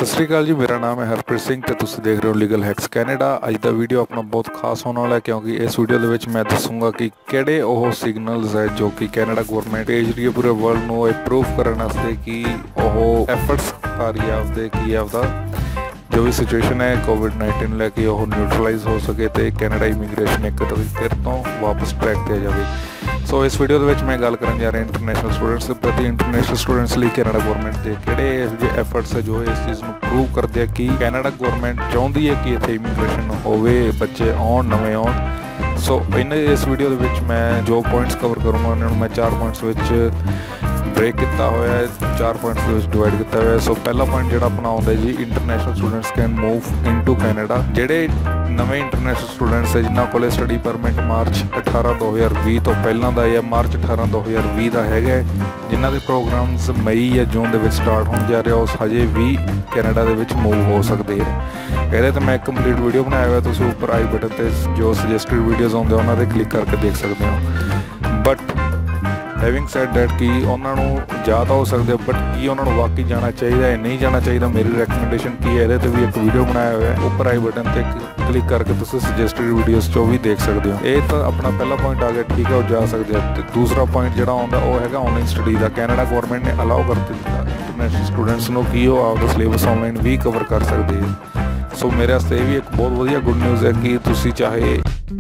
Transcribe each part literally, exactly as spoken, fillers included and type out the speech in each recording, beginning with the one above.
सत श्री अकाल जी, मेरा नाम है हरप्रीत सिंह ते तुसीं देख रहे हो लीगल हैक्स कैनेडा। अज का वीडियो अपना बहुत खास होने वाला है क्योंकि इस वीडियो के विच मैं दसूँगा कि किहड़े ओह सिग्नल्स है जो कि कैनेडा गौरमेंट भेज रही है पूरे वर्ल्ड को अप्रूव करने वास्ते कि ओह एफर्ट्स कर रही है आपदे कि आपदा जो भी सिचुएशन है कोविड नाइनटीन लैके वो न्यूट्रलाइज हो सके तो कैनेडा इमीग्रेशन एक फिर तो वापस ट्रैक पर आ जाए। सो इस वीडियो के मैं गल कर जा रहा इंटरनेशनल स्टूडेंट्स के प्रति। इंटरनेशनल स्टूडेंट्स लिए कैनेडा गौरमेंट के किहड़े एफर्ट्स है जो इस चीज़ को प्रूव करते हैं कि कैनेडा गौरमेंट चाहती है कि इतने इमीग्रेशन होवे, बच्चे आउण, नवे आउण। सो इन इस वीडियो के मैं जो पॉइंट्स कवर करूँगा उन्होंने मैं चार पॉइंट्स ब्रेक किया हुआ है, चार पॉइंट्स डिवाइड किया हुआ है। सो पहला पॉइंट जो अपना आता है जी, international students can move in to Canada. जोड़े नवे इंटरनेशनल स्टूडेंट्स है जिन्होंने को स्टडी परमिट मार्च अठारह दो हज़ार भी तो पहलों का या मार्च अठारह दो हज़ार भी का है, जिन्हों के प्रोग्राम्स मई या जून के स्टार्ट होने जा रहे हो हजे भी कैनेडा के मूव हो सकते हैं। ये तो मैं एक कंप्लीट वीडियो बनाया हुआ, तुम उपर आई बटन पर जो सजेस्टिड वीडियोज़ आते हैं उन्होंने क्लिक करके देख सकते हो। बट हैविंग सैड डैट कि उन्होंने ज़्यादा हो सकते बट कि उन्होंने वाकई जाना चाहिए है नहीं जाना चाहिए, मेरी रैकमेंडेशन की है, ये भी एक वीडियो बनाया हुआ है, उपर आई बटन पर क्लिक करके तुम सजेस्टिड वीडियोज़ जो भी देख सकते हो। ये तो अपना पहला पॉइंट आ गया, ठीक है, वो जा सकते हैं। दूसरा पॉइंट जो आता वो है ऑनलाइन स्टडी का। कैनेडा गौरमेंट ने अलाउ कर दिता इंटरनेशनल स्टूडेंट्स को कि वो आपका सिलेबस ऑनलाइन भी कवर कर सकते हैं। सो मेरे वास्ते ये भी एक बहुत वधिया गुड न्यूज़ है कि तुसी चाहे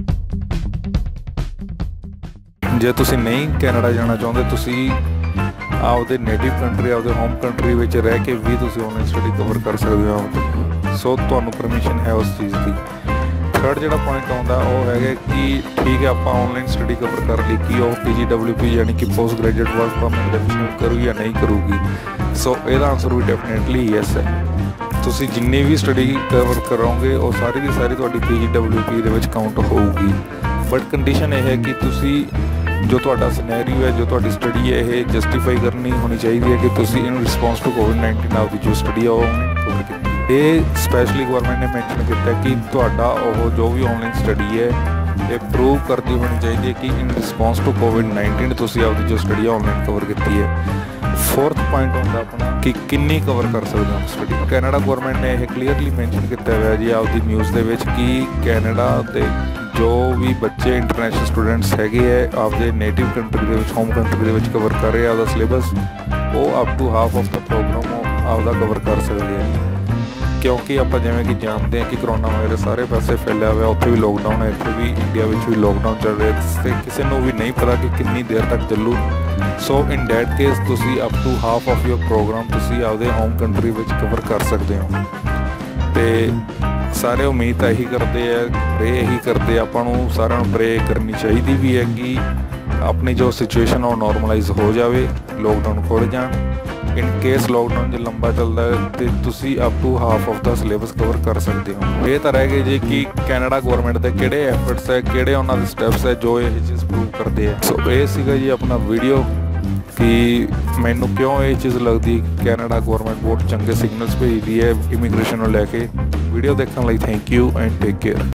जे तुसी नहीं कैनेडा जाना चाहते, तुसी आपदे नेटिव कंट्री आपदे होम कंट्री में रह के भी तुसी ऑनलाइन स्टडी कवर कर सकते हो। सो तुहानू परमिशन है उस चीज़ की। थर्ड जो पॉइंट आता वो है कि ठीक है आप ऑनलाइन स्टडी कवर कर ली कि वो पी जी डबल्यू पी यानी कि post graduate work permit renew करूगी या नहीं करूगी। सो यदा आंसर भी डेफिनेटली यस है। तुसी जिन्नी भी स्टडी कवर करोगे वो सारी की सारी तुहाडी पी जी डबल्यू पी दे विच काउंट होगी। बट कंडीशन यह है कि तुसी जो तुहाडा सिनेरियो है, जो तुहाडी स्टडी है, ये जस्टिफाई करनी होनी चाहिए है कि तुसी in response to COVID nineteen आपकी जो स्टडी है वो ऑनलाइन कवर की। ये स्पैशली गवर्नमेंट ने मैंशन किया कि तुहाडा वो जो भी ऑनलाइन स्टडी है ये प्रूव करती होनी चाहिए कि in response to COVID nineteen तुसी आपकी जो स्टडी है ऑनलाइन कवर की है। फोर्थ पॉइंट होता अपना कि किन्नी कवर कर सकते हो स्टडी। कैनेडा गवर्नमेंट ने यह क्लीयरली मैंशन किया हुआ जी आपकी न्यूज़ के कि कैनेडा के जो भी बच्चे इंटरनेशनल स्टूडेंट्स है आपके नेटिव कंट्री के होम कंट्री के कवर कर रहे आपका सिलेबस वो up to half of the programme आपका कवर कर सकते हैं। क्योंकि आप जिमें कि जानते हैं कि करोना वायरस सारे पासे फैलिया हुआ, उत्थे भी लॉकडाउन है, इतने भी इंडिया में भी लॉकडाउन चल रहा है, किसी को भी नहीं पता कि कितनी देर तक चलू। सो इन डैट केस तुसी up to half of your programme तुसी आपदे होम कंट्री में कवर कर सकते हो। तो सारे उम्मीद यही करते हैं, प्रे यही करते आपां सारे प्रे करनी चाहिए भी है कि अपनी जो सिचुएशन वो नॉर्मलाइज हो जाए, लॉकडाउन खुल जाए। इन केस लॉकडाउन जो लंबा चलता है तो तुसी up to half of the syllabus cover कर सकते हो। ये तो रह गए जी कि कैनेडा गवर्नमेंट के किहड़े एफर्ट्स है, किहड़े उन्होंने स्टैप्स है जो ये चीज़ प्रूव करते हैं। सो ये सीगा जी अपना वीडियो कि मैनू क्यों ये चीज़ लगती कैनेडा गवर्नमेंट बहुत चंगे सिग्नल्स भेजती है इमीग्रेशन को लैके। वीडियो देखने लई thank you and take care.